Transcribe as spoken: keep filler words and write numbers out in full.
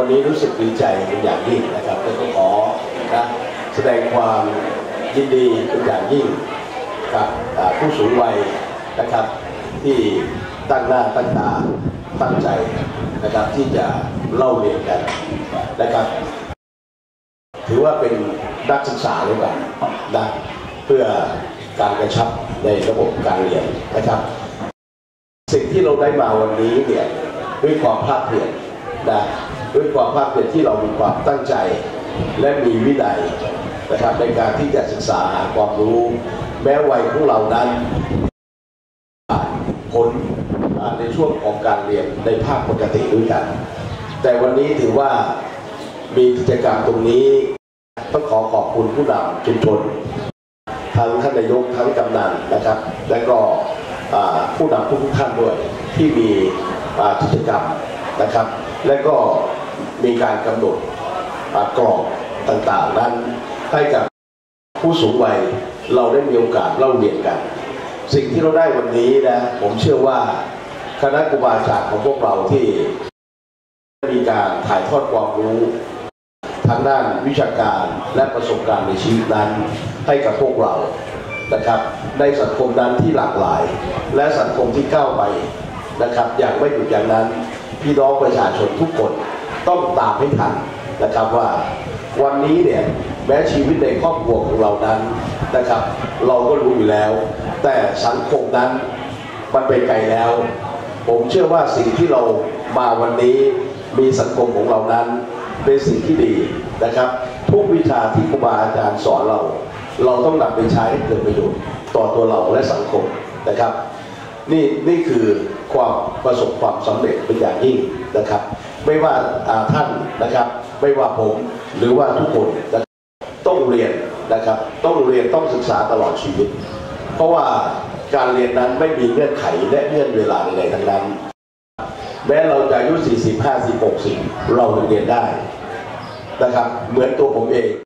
นี้รู้สึกดีใจเป็นอย่างยิ่งนะครับก็ต้องขอนะแสดงความยินดีเป็นอย่างยิ่งกับผู้สูงวัยนะครับที่ตั้งหน้าตั้งตาตั้งใจนะครับที่จะเล่าเรียนกันนะครับถือว่าเป็นนักศึกษาเลยว่านะเพื่อการกระชับในระบบการเรียนนะครับสิ่งที่เราได้มาวันนี้เนี่ยด้วยความภาคเพียรนะด้วยความภาคเพียรที่เรามีความตั้งใจและมีวินัยนะครับในการที่จะศึกษาหาความรู้แม้วัยของเรานั้นผลในช่วงของการเรียนในภาคปกติด้วยกันแต่วันนี้ถือว่ามีกิจกรรมตรงนี้ต้องขอขอบคุณผู้นำชุมชนทั้งท่านนายกทั้งกำนันนะครับและก็ผู้นำทุกท่านด้วยที่มีกิจกรรมนะครับและก็มีการกำหนดกรอบต่างๆนั้นให้กับผู้สูงวัยเราได้มีโอกาสเล่าเรียนกันสิ่งที่เราได้วันนี้นะผมเชื่อว่าคณะครูบาอาจารย์ของพวกเราที่มีการถ่ายทอดความรู้ทางด้านวิชาการและประสบการณ์ในชีวิตนั้นให้กับพวกเรานะครับในสังคมนั้นที่หลากหลายและสังคมที่ก้าวไปนะครับอย่างไม่หยุดอย่างนั้นพี่น้องประชาชนทุกคนต้องตามให้ทันนะครับว่าวันนี้เนี่ยแม้ชีวิตในครอบครัวของเรานั้นนะครับเราก็รู้อยู่แล้วแต่สังคมนั้นมันไปไกลแล้วผมเชื่อว่าสิ่งที่เรามาวันนี้มีสังคมของเรานั้นเป็นสิ่งที่ดีนะครับทุกวิชาที่ครูบาอาจารย์สอนเราเราต้องนำไปใช้ให้เกิดประโยชน์ต่อตัวเราและสังคมนะครับนี่นี่คือความประสบความสำเร็จเป็นอย่างยิ่งนะครับไม่ว่าท่านนะครับไม่ว่าผมหรือว่าทุกคนต้องเรียนนะครับต้องเรียนต้องศึกษาตลอดชีวิตเพราะว่าการเรียนนั้นไม่มีเงื่อนไขและเงื่อนเวลาใดๆทั้งนั้นแม้เราจะอายุสี่สิบ ห้าสิบ หกสิบเราเรียนได้นะครับเหมือนตัวผมเอง